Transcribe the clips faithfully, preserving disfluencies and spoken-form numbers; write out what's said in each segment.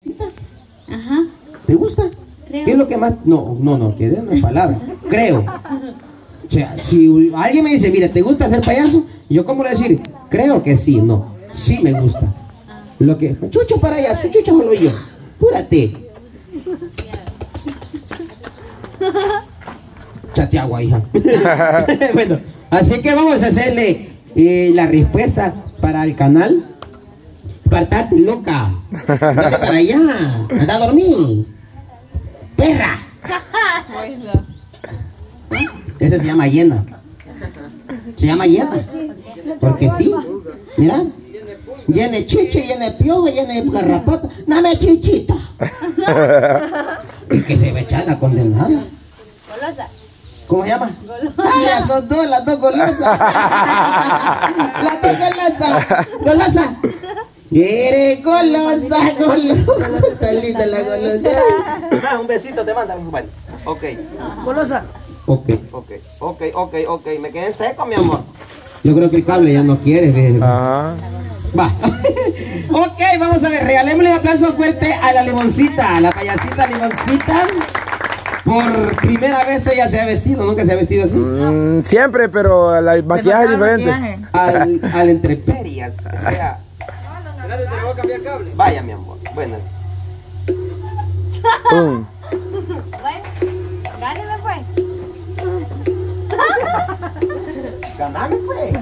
Ajá. ¿Te gusta? Creo. ¿Qué es lo que más? No, no, no, que no es palabra. Creo. O sea, si alguien me dice, mira, ¿te gusta ser payaso? Yo, ¿cómo le decir? Creo que sí, no. Sí me gusta. Lo que... Chucho para allá, su chucho solo yo. Púrate. Chate agua, hija. Bueno, así que vamos a hacerle eh, la respuesta para el canal. Partate, loca. Dale para allá. Anda a dormir. Perra. Ese se llama hiena. Se llama hiena. Porque sí. Mira. Llene chiche, llene piojo, llene garrapata. Dame chichita. Y que se va a echar la condenada. Golosa. ¿Cómo se llama? Golosa. Ay, las son dos, las dos golosas. Las dos golosas. Golosa. Eres golosa, golosa. Está linda la golosa. Ah, un besito te manda, bueno. Ok. Golosa. Ok. Ok, ok, ok, ok. Me quedé en seco, mi amor. Yo creo que el cable ya no quiere. ¿Ves? Ajá. Va. Ok, vamos a ver. Regalémosle un aplauso fuerte a la limoncita, a la payasita limoncita. Por primera vez ella se ha vestido, nunca se ha vestido así. Mm, siempre, pero el maquillaje es diferente. Al, al entreperias. O sea. Espérate, te voy a cambiar cable. Vaya, mi amor. Bueno. Um. Bueno, gáneme pues. Ganame, pues.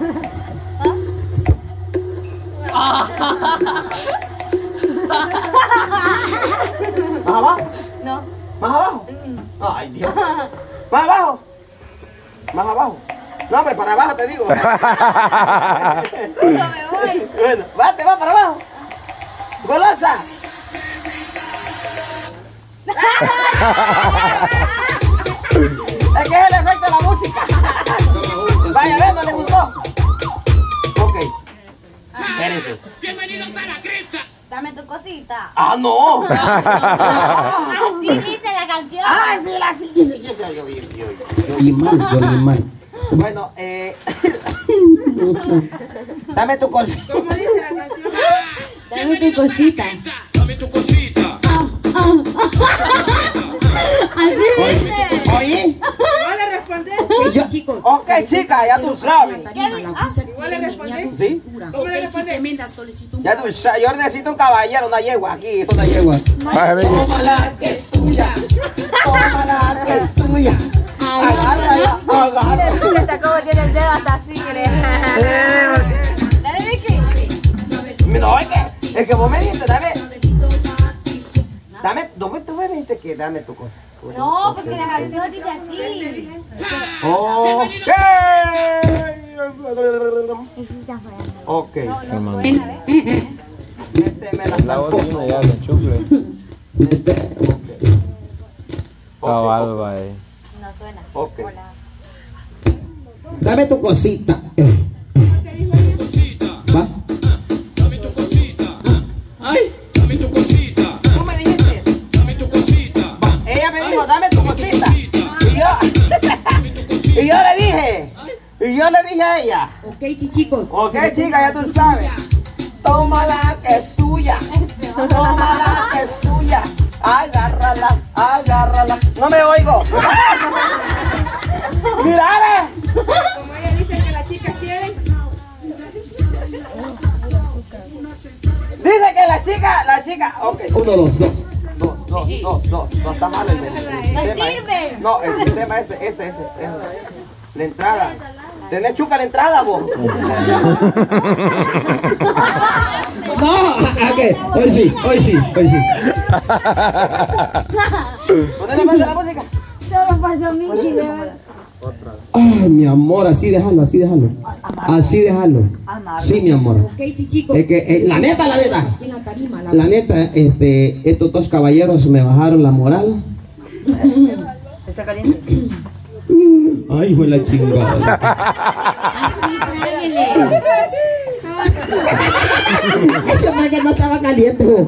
¿Más abajo? No. ¿Más abajo? Ay, Dios. ¿Más abajo? ¿Más abajo? No, hombre, para abajo te digo. No me voy. Bueno, vate, va para abajo. ¡Golosa! Es que es el efecto de la música. Vaya, ve, no le gustó. Ok. Espérense. Bienvenidos a la cripta. Dame tu cosita. ¡Ah, no! Así dice la canción. ¡Ah, sí, la sí, sí, sí, sí, yo, yo, yo, yo. Y mal, yo y mal. Bueno, eh... dame tu cosita. ¿Cómo dice la canción? Dame tu cosita. Dame tu cosita. Así dice. ¿Oí? ¿No le respondés? Yo- Chicos, Ok, chica, ya tú sabes. ¿Igual le respondés? ¿Sí? ¿Cómo le Ok, sí, respondés? tremenda solicitud. Ya tú sabes, yo necesito un caballero, una yegua aquí. Una yegua. Ay, Miki. Tómala que es tuya. Tómala que es tuya. Agárrala, agárrala. Mira cómo tiene el dedo hasta así, ¿crees? Dale, Vicky. No, es que, es que vos me dijiste, dame, dame, ¿dónde tú me dijiste que dame tu cosa? No, porque la canción dice así. Oh, ok. Hermano. Méteme la La otra una ya la chufle. Cabal, va eh. No suena. Ok. Hola. Dame tu cosita. Eh, Cosita. ¿Va? Dame tu cosita. Ay, dame tu cosita. ¿Tú me dijiste? Dame tu cosita. Ella me dijo, dame tu cosita. Y yo, y yo le dije, y yo le dije a ella, Ok, sí, chicos. ok, chica, ya tú sabes. Tómala que es tuya. Tómala que es tuya. Agárrala, agárrala. No me oigo. Mira, ve. Como ella dice que las chicas quieren. Dice que la chica, la chica, ok. Uno, dos, dos. Dos, dos, dos, dos, no está mal el, el, el sistema. eh. sirve. No, el sistema ese, ese, ese, ese. La entrada. ¿Tenés chuca la entrada, vos? No, ¿a qué? Hoy sí, hoy sí, hoy sí. ¿Dónde pasa la música? Solo pasó Mickey, de verdad. Ay, mi amor, así déjalo, así déjalo. Así déjalo. Sí, mi amor. Ok, sí, chicos. Es que, eh, la neta, la neta. En la tarima, la La neta, este, estos dos caballeros me bajaron la moral. ¿Está caliente? Ay, hijo de la chingada. Así, tráguele. Eso fue que no estaba caliente, vos.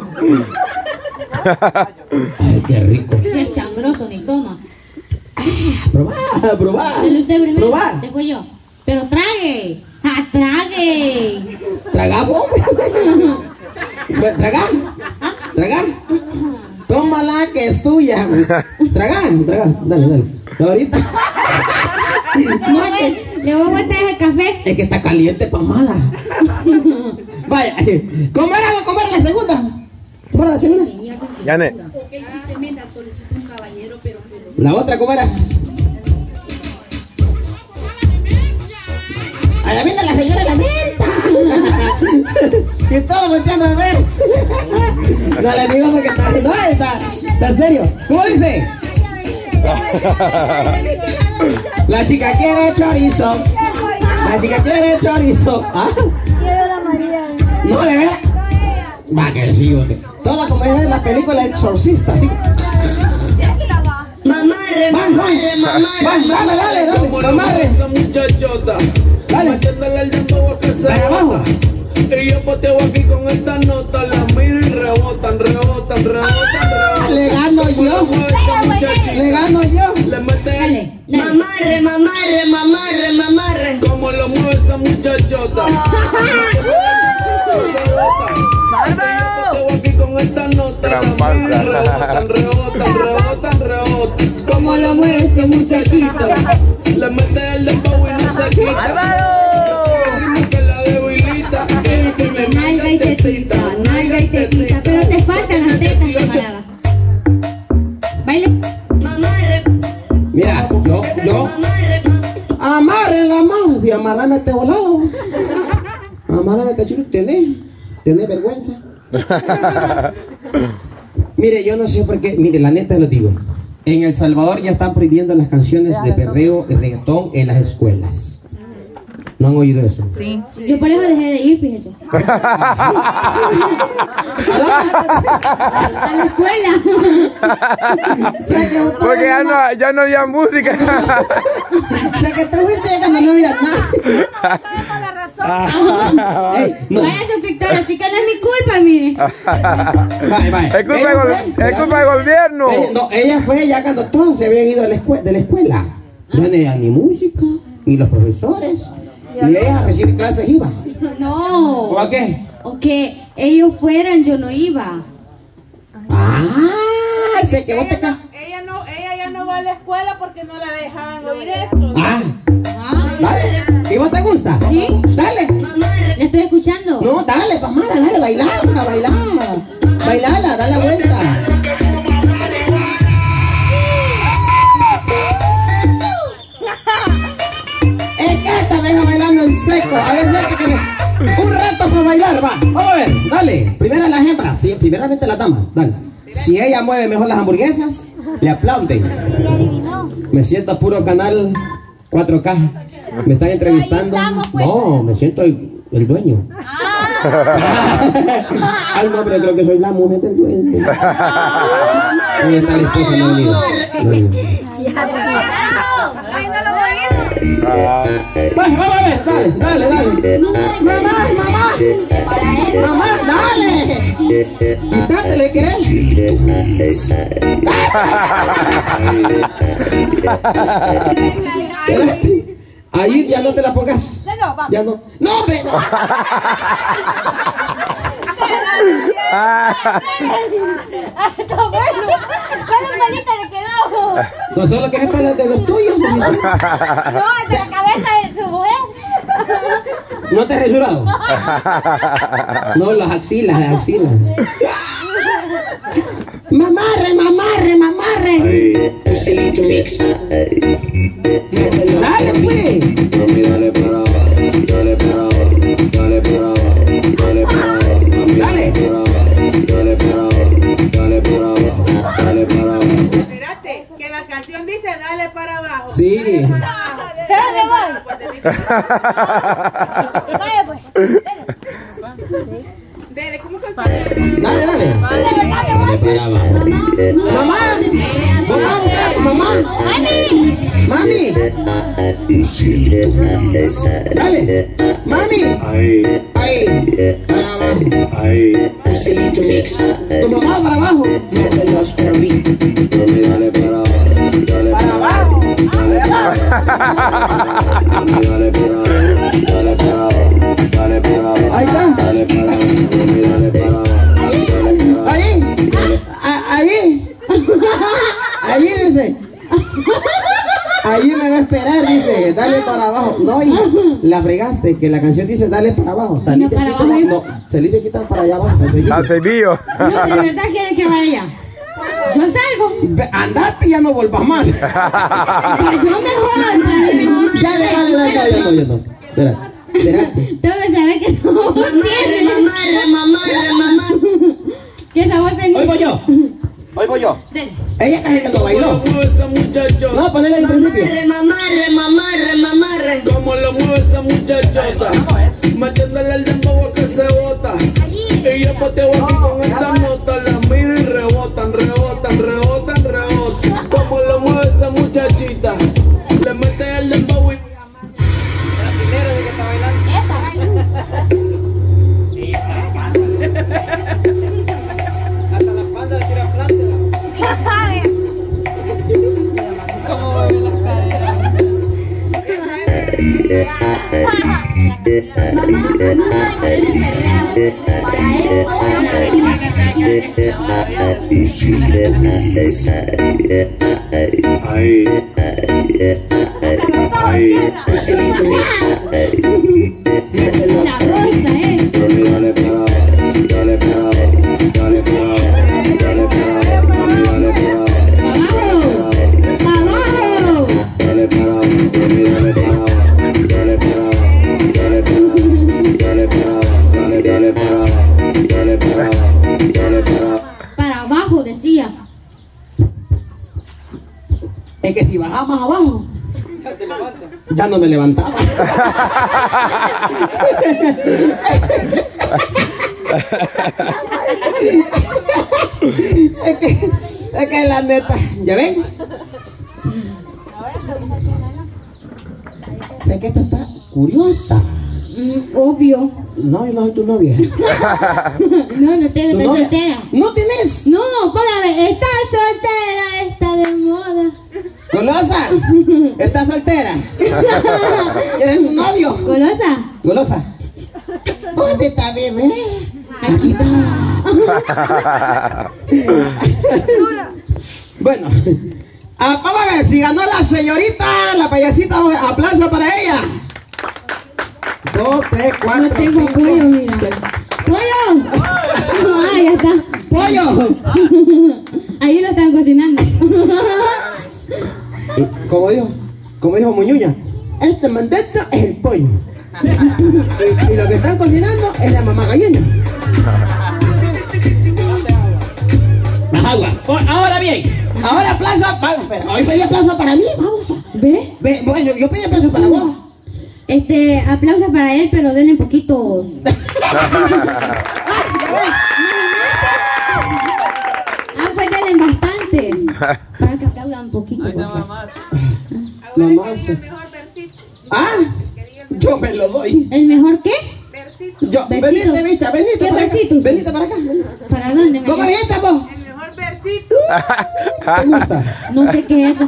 Ay, qué rico. Si es changroso, ni toma. Probá, probá. Dale usted primero. Probá. Después yo. Pero trague. ¡Ah, trague! Tragá, vos. Tragá. ¿Ah? Traga. Tómala que es tuya. Traga, traga. Dale, dale. Ahorita. No, es que, Le voy a botar el café. es que está caliente, Pamala. Vaya. ¿Cómo era? ¿Cómo era la segunda? ¿Cómo era la segunda? Yane. Ok, sí, tremenda solicitud, un caballero, pero... pero... La otra, ¿cómo era? A la venta la señora la venta. Y todos volteando a ver. No le digo porque está, no, está, está en serio. ¿Cómo dice? La chica quiere chorizo. La chica quiere chorizo. ¿Ah? No, de verdad. Va que sí, ok. Todo como es en la película El Exorcista, ¿sí? Mamarre, mamarre, mamarre. Va, dale, dale, dale. Mamarre. Esa muchachota. Dale. Metiéndole el dembow a que se Para abajo. bota. Y yo poteo aquí con esta nota. La miro y rebotan, rebotan, rebotan, rebotan. Le gano yo. Esa muchachita Le gano yo. le mete el... Dale, dale. Mamarre, mamarre, mamarre, mamarre. Como lo mueve esa muchachota. Se bota. Y yo poteo aquí con esta nota. La Trampanza. miro y rebotan, rebotan, rebotan, rebotan. ¿Cómo lo mueve ese muchachito? Le mete el dembow y no se quita. Que la debilita. Ella tiene nalga y tetita, nalga y tetita, pero te faltan las tetas, camarada. Baile. Mamarre, Mira, yo, yo. mamarre. Amarre la mano. Si amarrame este volado. Amarrame este chulo. ¿Tenés? ¿Tenés vergüenza? Mire, yo no sé por qué. Mire, la neta lo digo. En El Salvador ya están prohibiendo las canciones de perreo y reggaetón en las escuelas. ¿No han oído eso? Sí. Yo por eso dejé de ir, fíjese. A la escuela. Sé que usted Porque ya es una- no, ya no había música. sé que te fuiste ya cuando no había nada. Ey, no. Vaya a suscriptor, así que no es mi culpa, mire. Vaya, vaya. Es culpa, Ella del, fue- es culpa del gobierno. Ella, no, ella fue ya cuando todos se habían ido de la, escue- de la escuela. No tenía ni música, ni los profesores, ni ella a recibir clases iba. ¿O No. a qué? Aunque ellos fueran, yo no iba. Ah, sé que vos te ca... Ella no, ella ya no va a la escuela porque no la dejaban oír esto. Ah, Ah, dale. ¿Y vos te gusta? ¿Sí? Dale. ¿le estoy escuchando? No, dale, Pamara, dale, bailala, bailala. Bailala, dale la vuelta. Es que esta venga bailando en seco. A ver, vete que no- un reto para bailar, va. Vamos a ver, dale. Primero las hembras, sí, primeramente las damas, dale. Si ella mueve mejor las hamburguesas, le aplauden. Me siento puro canal cuatro K. Me están entrevistando. No, me siento el, el dueño. Ay, no, pero creo que soy la mujer del dueño. Ahí está la esposa, no ha venido. No ha venido. Ah, Vamos, vamos a ver, dale, dale, dale. Mamá, mamá. Mamá, dale. Quítate, ¿le querés? Espérate. Ahí ya no te la pongas. No, no, vamos. Ya no. No, hombre, no. Está bueno. Solo un pelito le quedó. No solo que es para de los tuyos. de mis- No, de la cabeza de su mujer. ¿No te has resurado? No, las axilas, las axilas. Mamarre, mamarre, mamarre. Dale, pues. Mami, dale para abajo, dale para abajo, dale para abajo, dale para abajo. Mami, Dale. para abajo, dale para abajo, dale para abajo, dale para abajo. Espérate, que la canción dice dale para abajo. Sí. Dale para abajo. Dale, voy. Vaya pues. Dale, ¿cómo que Dale, dale. Dale, dale, para abajo. Mamá. Mamá, ¿dónde está tu mamá? Mami. Dale. Mami. Ahí, Ahí. Para abajo. ahí. Tu mamá para abajo. Mami, dale para abajo, dale para abajo, dale para abajo. Mami, dale para abajo, dale para abajo, dale para abajo. Ahí está. Dale para abajo, mami, dale para abajo, dale para abajo. Ahí. dice. Allí me va a esperar, dice, dale para abajo. No, hija, la fregaste, que la canción dice dale para abajo. Salí de para aquí, abajo, no, salí de aquí para allá abajo. Seguí. Al cebillo. No, de verdad quieren que vaya. Yo salgo. Ve, andate y ya no volvas más. Yo mejor. Dale, dale, dale, dale, no, yo no. Espera, espérate. Tú me sabes que sabor tiene. Mamá, mamá, mamá. ¿Qué sabor tenía? Hoy voy yo. Hoy voy yo. Dale. Ella casi que no bailó. Ese muchacho. No, ponele al principio. Mamarre, mamarre, mamarre. Como lo mueve esa muchachota, metiéndole el dembow que se bota. Y yo pateo aquí con esta nota, la miro y rebotan, rebotan, rebotan, rebotan. Como lo mueve esa muchachita, le mete el dembow y... Brasilero de que está bailando. Hasta la panza le tira planta. ¿Cómo mueve las caderas? Ay, ay, La rosa, eh. mami, dale para abajo, dale para abajo, dale para abajo, dale para abajo, mami, dale para abajo, Abajo. dale para abajo, mami, dale para abajo, dale para abajo, dale para abajo, dale para abajo, dale, dale para abajo, dale para abajo, dale para abajo. Para abajo, decía. Es que si bajaba más abajo, ya no me levantaba. es, que, es que la neta, ¿ya ven? Sé que esta está curiosa. Mm, obvio. No, yo no soy tu novia. No, no tengo, ¿Tu estoy novia? soltera. ¿No tienes? No, póngame, está soltera, está de moda. Golosa, ¿estás soltera? ¿Eres tu novio? ¿Golosa? Golosa. ¿Dónde está, bebé? Aquí está. Bueno, ah, vamos a ver si ganó la señorita, la payasita. Aplauso para ella. Dos, tres, cuatro, No tengo cinco, pollo, mira. seis. ¡Pollo! Ah, ya está. ¡Pollo! Ahí lo están cocinando. Y como dijo, como dijo Muñuña, este mandato es el pollo. Y, y lo que están cocinando es la mamá gallina. Más agua. Oh, ahora bien, ahora aplauso para, espera, hoy pedí aplauso para mí, vamos a. ¿Ve? Ve, bueno, yo, yo pedí aplauso para vos. Este, aplausos para él, pero denle poquitos. Ah, pues denle bastante. Para que aplaudan un poquito. por favor. Mamá, se- ah, yo me lo doy. ¿El mejor qué? Yo, Versitos. venite, bicha, venite ¿Qué para acá. versitos? Venite para acá. ¿Para dónde me ¿Cómo lleva? dijiste vos? ¿Te gusta? No sé qué es eso.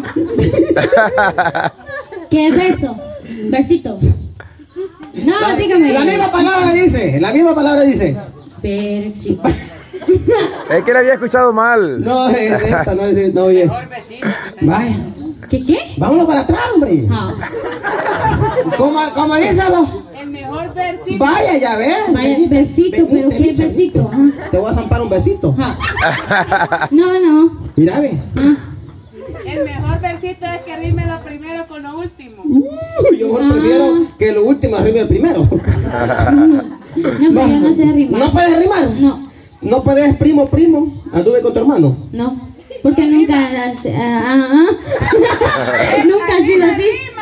¿Qué es verso? Versito. No, dígame. La misma palabra dice, la misma palabra dice. Versito. Es que le había escuchado mal. No, es esta, no es, no oye. Vaya, ¿Qué qué? vámonos para atrás, hombre. Ah, Como, como dice vos. El mejor versito. Vaya, ya ves. vaya, Venite, versito, pero venite, ¿qué bicha, versito? venite. Ah. Te voy a zampar un besito. Ah. No, no. Mira, ve. Ah. El mejor versito es que rime lo primero con lo último. Uh, yo Ah. prefiero que lo último arriba el primero. No, pero yo no sé rimar. ¿No puedes rimar? No, ¿No puedes primo, primo? Anduve con tu hermano. no. Porque nunca las, ah, ah, ah. Nunca ha sido así.